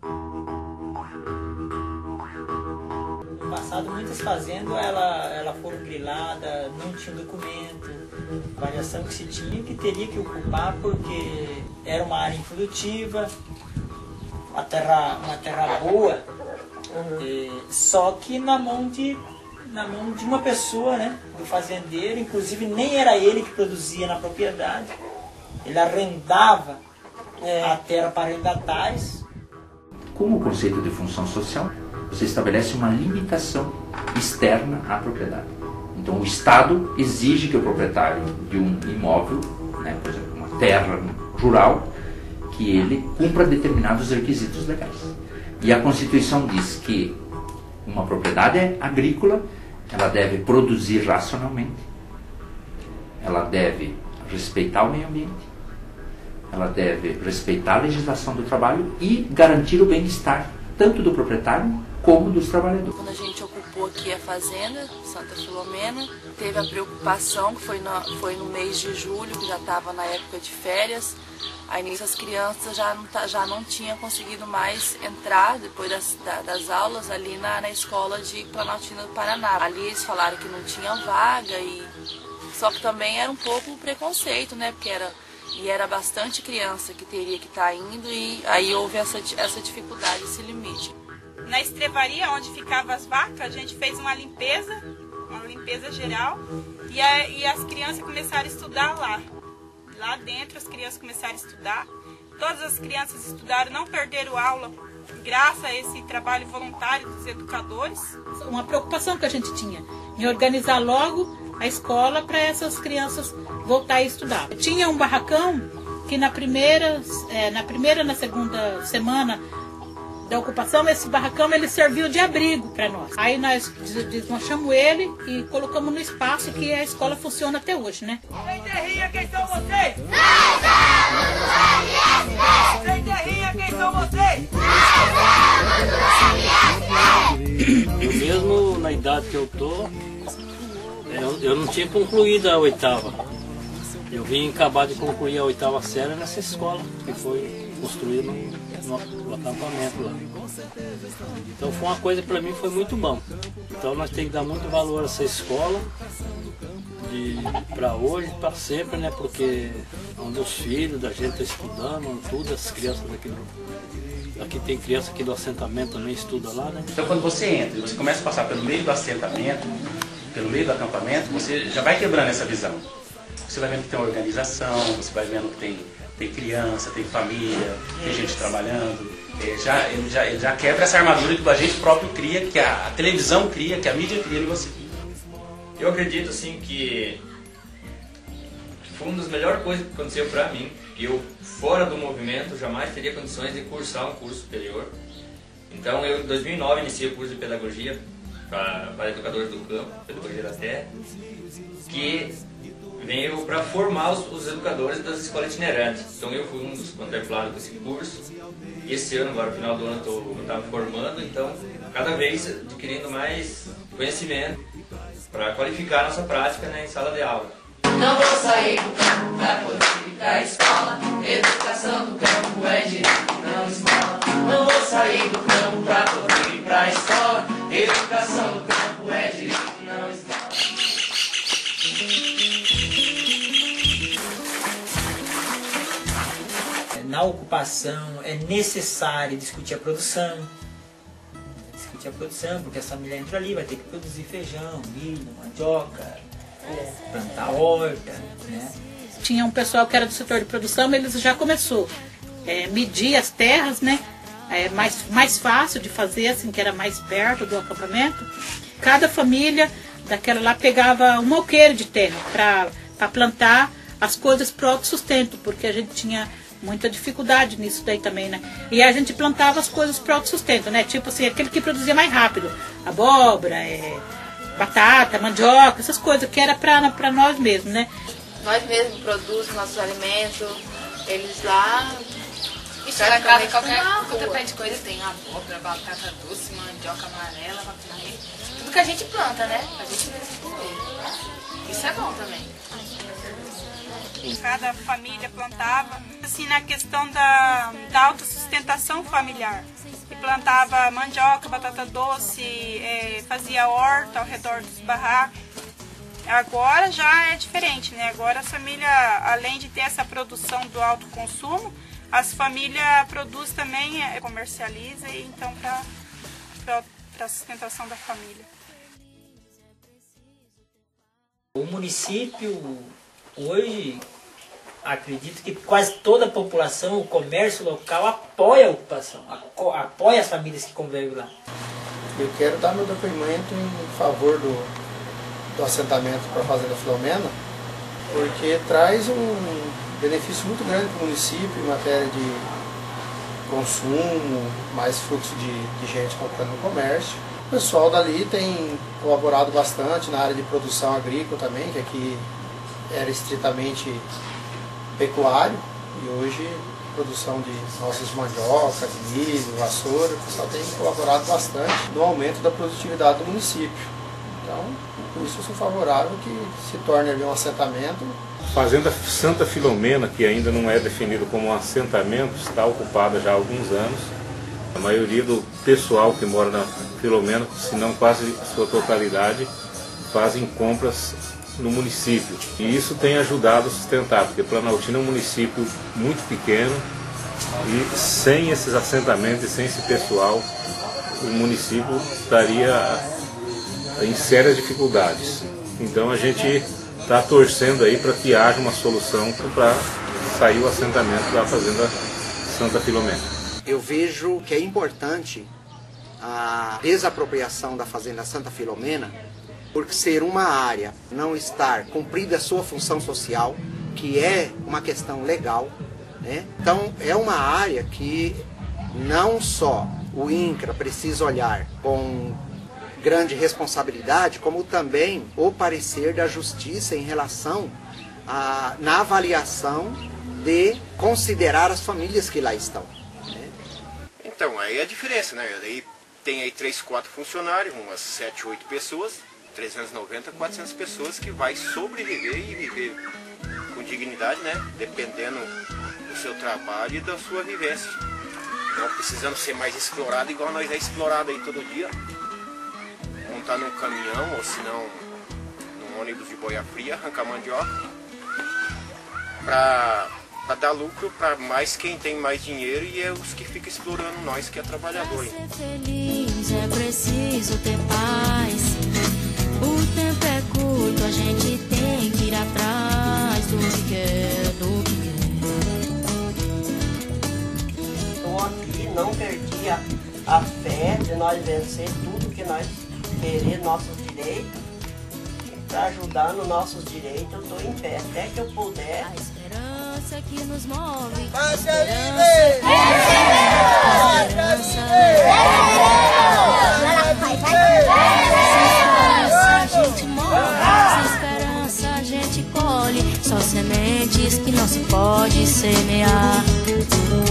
No passado, muitas fazendas ela foram griladas, não tinha documento, variação que se tinha que teria que ocupar porque era uma área improdutiva, uma terra boa, só que na mão de uma pessoa, né, do fazendeiro, inclusive nem era ele que produzia na propriedade, ele arrendava a terra para arrendatários. Com o conceito de função social, você estabelece uma limitação externa à propriedade. Então o Estado exige que o proprietário de um imóvel, né, por exemplo, uma terra rural, que ele cumpra determinados requisitos legais. E a Constituição diz que uma propriedade agrícola, ela deve produzir racionalmente, ela deve respeitar o meio ambiente, ela deve respeitar a legislação do trabalho e garantir o bem-estar tanto do proprietário como dos trabalhadores. Quando a gente ocupou aqui a fazenda, Santa Filomena, teve a preocupação, que foi no mês de julho, que já estava na época de férias. Aí nisso as crianças já não tinham conseguido mais entrar, depois das aulas, ali na escola de Planaltina do Paraná. Ali eles falaram que não tinha vaga, só que também era um pouco preconceito, né? Porque era bastante criança que teria que estar indo, e aí houve essa dificuldade, esse limite. Na estrevaria, onde ficavam as vacas, a gente fez uma limpeza geral, e as crianças começaram a estudar lá. Lá dentro as crianças começaram a estudar. Todas as crianças estudaram, não perderam aula, graças a esse trabalho voluntário dos educadores. Uma preocupação que a gente tinha em organizar logo a escola para essas crianças voltar a estudar. Tinha um barracão que na segunda semana da ocupação, esse barracão ele serviu de abrigo para nós. Aí nós desmanchamos ele e colocamos no espaço que a escola funciona até hoje, né? Sem terrinha, quem são vocês? Sem terrinha, quem são vocês? Eu mesmo, na idade que eu tô, eu não tinha concluído a 8ª. Eu vim acabar de concluir a 8ª série nessa escola que foi construída no acampamento lá. Então foi uma coisa, para mim foi muito bom. Então nós temos que dar muito valor a essa escola, para hoje, para sempre, né? Porque onde os filhos da gente estão estudando, tudo, as crianças aqui tem criança aqui do assentamento também estuda lá, né? Então quando você entra e você começa a passar pelo meio do assentamento, pelo meio do acampamento, você já vai quebrando essa visão. Você vai vendo que tem uma organização, você vai vendo que tem criança, tem família, tem gente trabalhando. Ele já quebra essa armadura que a gente próprio cria, que a televisão cria, que a mídia cria em você. Eu acredito assim que foi uma das melhores coisas que aconteceu para mim. Eu, fora do movimento, jamais teria condições de cursar um curso superior. Então eu, em 2009, iniciei o curso de pedagogia para educadores do campo, pedagogia da terra, que veio para formar os educadores das escolas itinerantes. Então eu fui um dos contemplados com esse curso. E esse ano, agora no final do ano, eu estava me formando, então cada vez adquirindo mais conhecimento para qualificar a nossa prática, né, em sala de aula. Não vou sair do campo para poder ir para a escola. Educação do campo é direito, não esmola. Não vou sair do campo para poder ir para a escola. Educação do campo é direito, não esmola. Na ocupação é necessário discutir a produção. Porque essa mulher entra ali, vai ter que produzir feijão, milho, mandioca, plantar horta, né? Tinha um pessoal que era do setor de produção, eles já começou medir as terras, né? Mais fácil de fazer, assim, que era mais perto do acampamento. Cada família daquela lá pegava um alqueire de terra para plantar as coisas para o autossustento, porque a gente tinha muita dificuldade nisso daí também, né? E a gente plantava as coisas para autossustento, né? Tipo assim, aquele que produzia mais rápido. Abóbora, batata, mandioca, essas coisas que era para nós mesmos, né? Nós mesmos produzimos nossos alimentos, eles lá... Isso na casa, qualquer pé de coisa tem abóbora, batata doce, mandioca amarela, vacunaria. Tudo que a gente planta, né? A gente mesmo comer. Isso é bom também. Cada família plantava. Assim, na questão da autossustentação familiar. E plantava mandioca, batata doce, fazia horta ao redor dos barracos. Agora já é diferente, né? Agora a família, além de ter essa produção do alto consumo, as famílias produzem também, comercializa, e então para a sustentação da família. O município hoje, acredito que quase toda a população, o comércio local apoia a ocupação, apoia as famílias que convivem lá. Eu quero dar meu depoimento em favor do assentamento para a Fazenda Filomena, porque traz um benefício muito grande para o município em matéria de consumo, mais fluxo de gente comprando no comércio. O pessoal dali tem colaborado bastante na área de produção agrícola também, que aqui era estritamente pecuário, e hoje produção de nossas mandioca, de milho, vassoura, o pessoal tem colaborado bastante no aumento da produtividade do município. Então, por isso eu sou favorável que se torne ali um assentamento. Fazenda Santa Filomena, que ainda não é definido como um assentamento, está ocupada já há alguns anos. A maioria do pessoal que mora na Filomena, se não quase sua totalidade, fazem compras no município. E isso tem ajudado a sustentar, porque Planaltina é um município muito pequeno e sem esses assentamentos e sem esse pessoal, o município estaria em sérias dificuldades. Então a gente está torcendo aí para que haja uma solução para sair o assentamento da Fazenda Santa Filomena. Eu vejo que é importante a desapropriação da Fazenda Santa Filomena, por ser uma área não estar cumprida a sua função social, que é uma questão legal, né? Então é uma área que não só o INCRA precisa olhar com grande responsabilidade, como também o parecer da Justiça em relação na avaliação de considerar as famílias que lá estão. Né? Então, aí é a diferença, né? Aí tem aí 3, 4 funcionários, umas 7, 8 pessoas, 390, 400 pessoas que vai sobreviver e viver com dignidade, né? Dependendo do seu trabalho e da sua vivência. Não precisando ser mais explorado igual nós é explorado aí todo dia. Montar num caminhão ou se não num ônibus de boia fria, arrancar mandioca para dar lucro para mais quem tem mais dinheiro, e é os que ficam explorando nós que é trabalhador. Pra ser feliz é preciso ter paz. O tempo é curto, a gente tem que ir atrás do que quer, do que é. Estou aqui, não perdi a fé de nós vencer tudo que nós querer nossos direitos, para ajudar nos nossos direitos. Eu estou em pé até que eu puder. A esperança que nos move. Vai ser livre! A gente morre, sem esperança a gente colhe, só sementes que não se pode semear.